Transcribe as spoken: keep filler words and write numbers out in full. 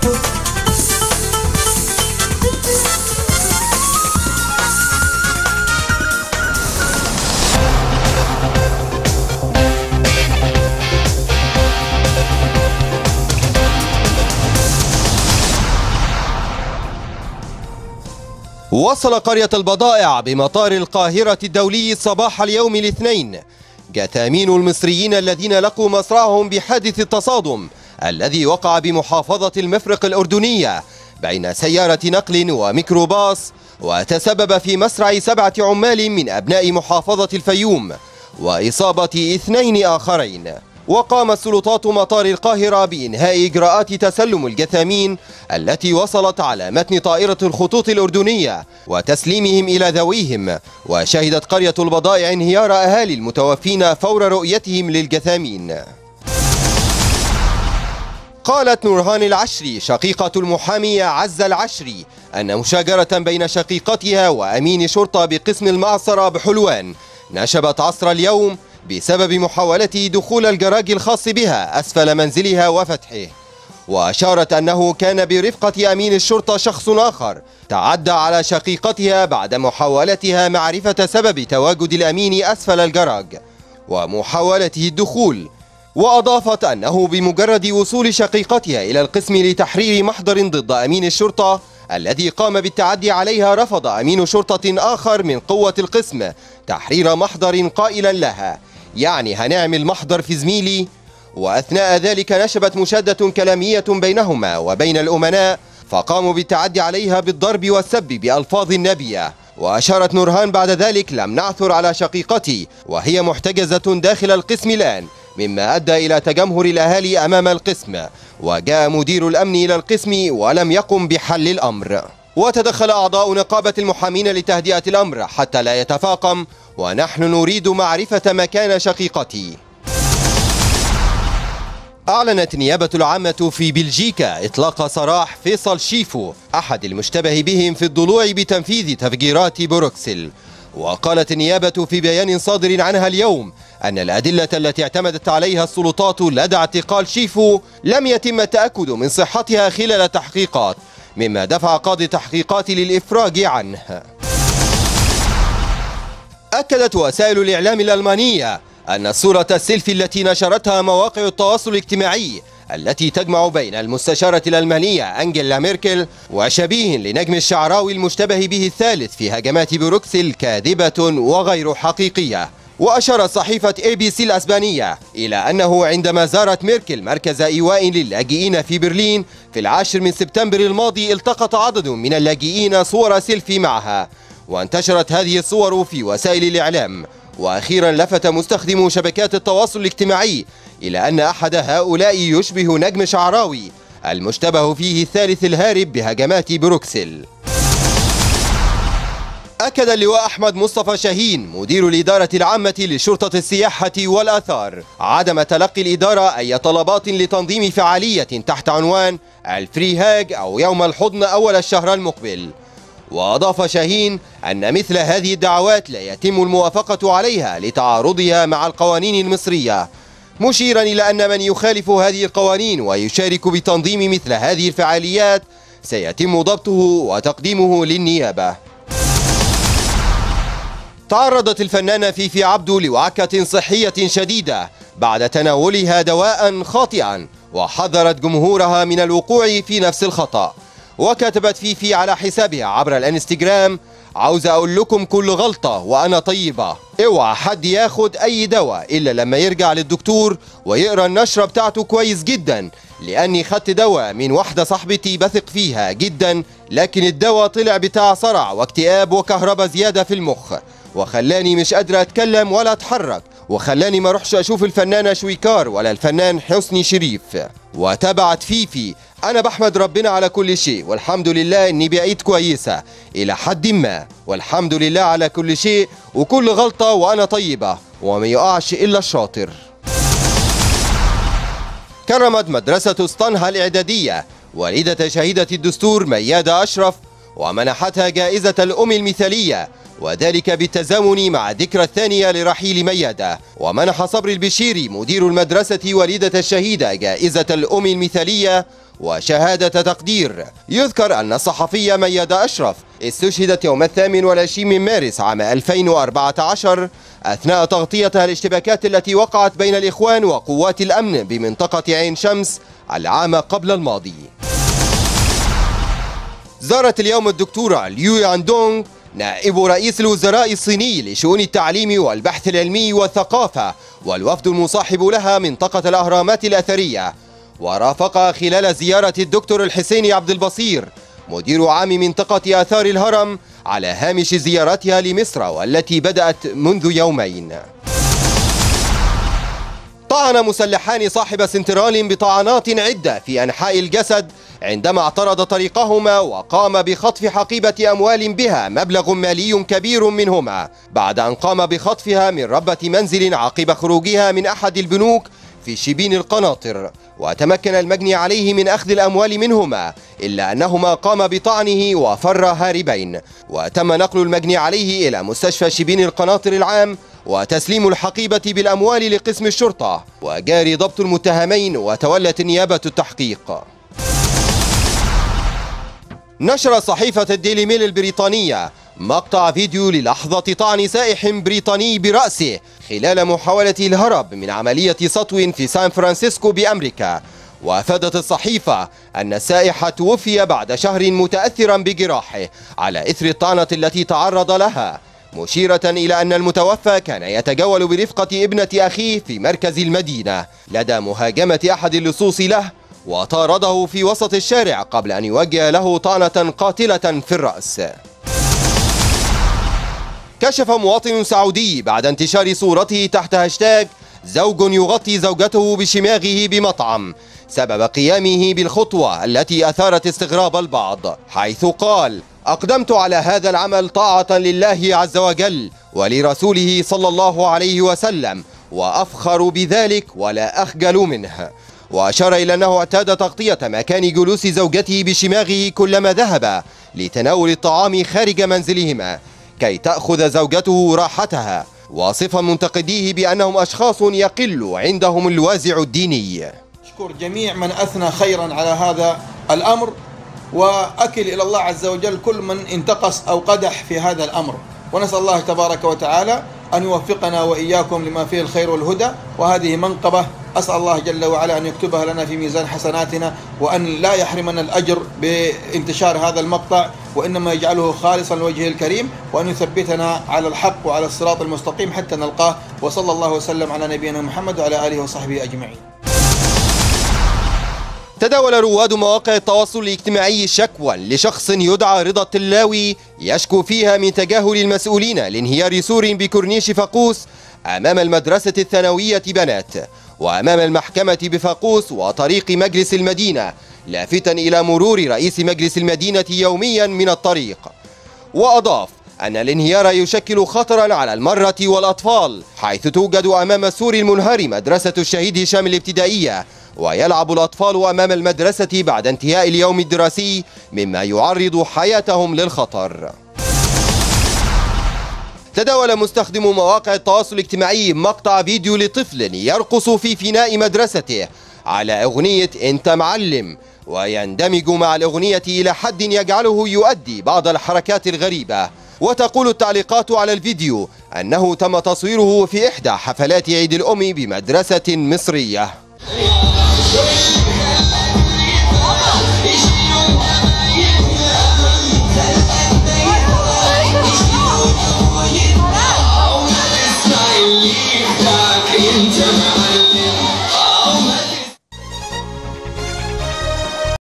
وصل قرية البضائع بمطار القاهرة الدولي صباح اليوم الاثنين جثامين المصريين الذين لقوا مصرعهم بحادث التصادم الذي وقع بمحافظة المفرق الأردنية بين سيارة نقل وميكروباص، وتسبب في مسرع سبعة عمال من أبناء محافظة الفيوم وإصابة اثنين آخرين. وقامت سلطات مطار القاهرة بإنهاء إجراءات تسلم الجثامين التي وصلت على متن طائرة الخطوط الأردنية وتسليمهم إلى ذويهم. وشهدت قرية البضائع انهيار أهالي المتوفين فور رؤيتهم للجثامين. قالت نورهان العشري شقيقة المحامي عزة العشري أن مشاجرة بين شقيقتها وأمين شرطة بقسم المعصرة بحلوان نشبت عصر اليوم بسبب محاولته دخول الجراج الخاص بها أسفل منزلها وفتحه. وأشارت أنه كان برفقة أمين الشرطة شخص آخر تعدى على شقيقتها بعد محاولتها معرفة سبب تواجد الأمين أسفل الجراج ومحاولته الدخول. وأضافت أنه بمجرد وصول شقيقتها إلى القسم لتحرير محضر ضد أمين الشرطة الذي قام بالتعدي عليها، رفض أمين شرطة آخر من قوة القسم تحرير محضر قائلا لها: يعني هنعمل محضر في زميلي؟ وأثناء ذلك نشبت مشادة كلامية بينهما وبين الأمناء، فقاموا بالتعدي عليها بالضرب والسب بألفاظ نابية. وأشارت نورهان بعد ذلك: لم نعثر على شقيقتي وهي محتجزة داخل القسم الآن، مما أدى إلى تجمهر الأهالي أمام القسم، وجاء مدير الأمن إلى القسم ولم يقم بحل الأمر. وتدخل أعضاء نقابة المحامين لتهدئة الأمر حتى لا يتفاقم، ونحن نريد معرفة مكان شقيقتي. أعلنت النيابة العامة في بلجيكا إطلاق سراح فيصل شيفو أحد المشتبه بهم في الضلوع بتنفيذ تفجيرات بروكسل. وقالت النيابة في بيان صادر عنها اليوم أن الأدلة التي اعتمدت عليها السلطات لدى اعتقال شيفو لم يتم التأكد من صحتها خلال التحقيقات، مما دفع قاضي التحقيقات للإفراج عنه. أكدت وسائل الإعلام الألمانية أن صورة السيلفي التي نشرتها مواقع التواصل الاجتماعي التي تجمع بين المستشارة الألمانية أنجيلا ميركل وشبيه لنجم الشعراوي المشتبه به الثالث في هجمات بروكسل كاذبة وغير حقيقية. وأشارت صحيفة اي بي سي الأسبانية إلى أنه عندما زارت ميركل مركز إيواء للاجئين في برلين في العاشر من سبتمبر الماضي التقط عدد من اللاجئين صور سيلفي معها، وانتشرت هذه الصور في وسائل الإعلام. وأخيرا لفت مستخدمو شبكات التواصل الاجتماعي إلى أن أحد هؤلاء يشبه نجم شعراوي المشتبه فيه الثالث الهارب بهجمات بروكسل. أكد اللواء أحمد مصطفى شاهين مدير الإدارة العامة لشرطة السياحة والآثار عدم تلقي الإدارة أي طلبات لتنظيم فعالية تحت عنوان الفري هاج أو يوم الحضن أول الشهر المقبل. وأضاف شاهين أن مثل هذه الدعوات لا يتم الموافقة عليها لتعارضها مع القوانين المصرية، مشيرا إلى أن من يخالف هذه القوانين ويشارك بتنظيم مثل هذه الفعاليات سيتم ضبطه وتقديمه للنيابة. تعرضت الفنانة فيفي عبده لوعكة صحية شديدة بعد تناولها دواء خاطئا، وحذرت جمهورها من الوقوع في نفس الخطأ. وكتبت فيفي على حسابها عبر الانستجرام: عاوز اقول لكم كل غلطة وانا طيبة، اوعى حد ياخد اي دواء الا لما يرجع للدكتور ويقرا النشرة بتاعته كويس جدا، لاني خدت دواء من واحدة صاحبتي بثق فيها جدا، لكن الدواء طلع بتاع صرع واكتئاب وكهرباء زيادة في المخ، وخلاني مش قادرة اتكلم ولا اتحرك، وخلاني ما اروحش اشوف الفنانة شويكار ولا الفنان حسني شريف. وتابعت فيفي: أنا بحمد ربنا على كل شيء، والحمد لله إني بقيت كويسة إلى حد ما، والحمد لله على كل شيء، وكل غلطة وأنا طيبة، وما يقعش إلا الشاطر. كرمت مدرسة اسطنها الإعدادية والدة شهيدة الدستور ميادة أشرف ومنحتها جائزة الأم المثالية وذلك بالتزامن مع الذكرى الثانية لرحيل ميادة. ومنح صبري البشيري مدير المدرسة والدة الشهيدة جائزة الأم المثالية وشهادة تقدير. يذكر أن الصحفية ميادة أشرف استشهدت يوم الثامن والعشرين من مارس عام ألفين وأربعة عشر أثناء تغطيتها الاشتباكات التي وقعت بين الإخوان وقوات الأمن بمنطقة عين شمس العام قبل الماضي. زارت اليوم الدكتورة ليو ياندونغ نائب رئيس الوزراء الصيني لشؤون التعليم والبحث العلمي والثقافة والوفد المصاحب لها منطقة الأهرامات الأثرية. ورافق خلال زيارة الدكتور الحسيني عبد البصير مدير عام منطقة آثار الهرم على هامش زيارتها لمصر والتي بدأت منذ يومين. طعن مسلحان صاحب سنترال بطعنات عدة في أنحاء الجسد عندما اعترض طريقهما وقام بخطف حقيبة أموال بها مبلغ مالي كبير منهما بعد أن قام بخطفها من ربة منزل عقب خروجها من أحد البنوك في شبين القناطر. وتمكن المجني عليه من أخذ الأموال منهما إلا أنهما قام بطعنه وفر هاربين. وتم نقل المجني عليه إلى مستشفى شبين القناطر العام وتسليم الحقيبة بالأموال لقسم الشرطة وجاري ضبط المتهمين وتولت النيابة التحقيق. نشر صحيفة الديلي ميل البريطانية مقطع فيديو للحظة طعن سائح بريطاني برأسه خلال محاولة الهرب من عملية سطو في سان فرانسيسكو بأمريكا. وأفادت الصحيفة أن السائح توفي بعد شهر متأثرا بجراحه على إثر الطعنة التي تعرض لها، مشيرة إلى أن المتوفى كان يتجول برفقة ابنة أخيه في مركز المدينة لدى مهاجمة أحد اللصوص له وطارده في وسط الشارع قبل أن يوجه له طعنة قاتلة في الرأس. كشف مواطن سعودي بعد انتشار صورته تحت هاشتاج زوج يغطي زوجته بشماغه بمطعم سبب قيامه بالخطوة التي أثارت استغراب البعض، حيث قال: أقدمت على هذا العمل طاعة لله عز وجل ولرسوله صلى الله عليه وسلم وأفخر بذلك ولا أخجل منه. وأشار إلى أنه اعتاد تغطية مكان جلوس زوجته بشماغه كلما ذهب لتناول الطعام خارج منزلهما كي تأخذ زوجته راحتها، واصفا منتقديه بأنهم أشخاص يقل عندهم الوازع الديني. أشكر جميع من أثنى خيرا على هذا الأمر وأكل إلى الله عز وجل كل من انتقص أو قدح في هذا الأمر، ونسأل الله تبارك وتعالى أن يوفقنا وإياكم لما فيه الخير والهدى، وهذه منقبة أسأل الله جل وعلا أن يكتبها لنا في ميزان حسناتنا وأن لا يحرمنا الأجر بانتشار هذا المقطع، وإنما يجعله خالصا لوجهه الكريم، وأن يثبتنا على الحق وعلى الصراط المستقيم حتى نلقاه. وصلى الله وسلم على نبينا محمد وعلى آله وصحبه أجمعين. تداول رواد مواقع التواصل الاجتماعي شكوى لشخص يدعى رضا التلاوي يشكو فيها من تجاهل المسؤولين لانهيار سور بكورنيش فاقوس أمام المدرسة الثانوية بنات وأمام المحكمة بفاقوس وطريق مجلس المدينة، لافتا إلى مرور رئيس مجلس المدينة يوميا من الطريق. وأضاف أن الانهيار يشكل خطرا على المرأة والأطفال، حيث توجد أمام السور المنهار مدرسة الشهيد هشام الابتدائية، ويلعب الأطفال أمام المدرسة بعد انتهاء اليوم الدراسي مما يعرض حياتهم للخطر. تداول مستخدم مواقع التواصل الاجتماعي مقطع فيديو لطفل يرقص في فناء مدرسته على أغنية أنت معلم، ويندمج مع الأغنية إلى حد يجعله يؤدي بعض الحركات الغريبة. وتقول التعليقات على الفيديو أنه تم تصويره في إحدى حفلات عيد الأم بمدرسة مصرية.